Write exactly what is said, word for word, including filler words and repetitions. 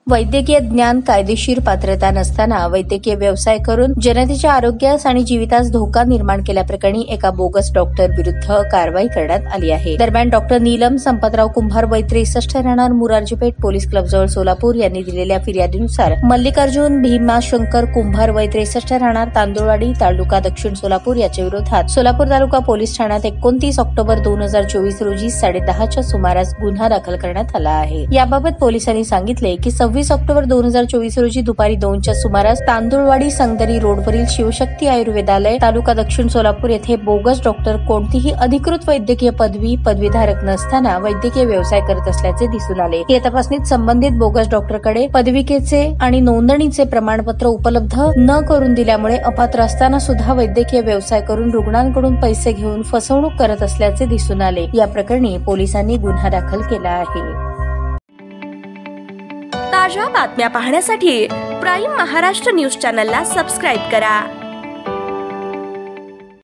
वैद्यकीय ज्ञान, कायदेशीर पात्रता नसताना वैद्यकीय व्यवसाय करून जनतेच्या आरोग्यास आणि जीवितास धोका निर्माण केल्याप्रकरणी एका बोगस डॉक्टर विरुद्ध कारवाई करण्यात आली आहे. दरम्यान डॉक्टर नीलम संपतराव कुंभार वय त्रेसष्ट राहणार मुरारजीपेठ पोलीस क्लबजवळ सोलापूर यांनी दिलेल्या फिर्यादीनुसार मल्लिकार्जुन भीमाशंकर कुंभार वय त्रेसष्ट राहणार तांदुळवाडी तालुका दक्षिण सोलापूर याच्या विरोधात सोलापूर तालुका पोलीस ठाण्यात एकोणतीस ऑक्टोबर दोन हजार चोवीस रोजी साडेदहाच्या सुमारास गुन्हा दाखल करण्यात आला आहे. याबाबत पोलिसांनी सांगितले की सव्वीस ऑक्टोबर दोन हजार चोवीस रोजी दुपारी दोनच्या सुमारास तांदुळवाडी संगदरी रोडवरील शिवशक्ती आयुर्वेदालय तालुका दक्षिण सोलापूर येथे बोगस डॉक्टर कोणतीही अधिकृत वैद्यकीय पदवी पदवीधारक नसताना वैद्यकीय व्यवसाय करत असल्याचे दिसून आले. या तपासणीत संबंधित बोगस डॉक्टरकडे पदविकेचे आणि नोंदणीचे प्रमाणपत्र उपलब्ध न करून दिल्यामुळे अपात्र असताना सुद्धा वैद्यकीय व्यवसाय करून रुग्णांकडून पैसे घेऊन फसवणूक करत असल्याचे दिसून आले. या प्रकरणी पोलिसांनी गुन्हा दाखल केला आहे. ताज्या बातम्या पाहण्यासाठी प्राईम महाराष्ट्र न्यूज चॅनलला सबस्क्राईब करा.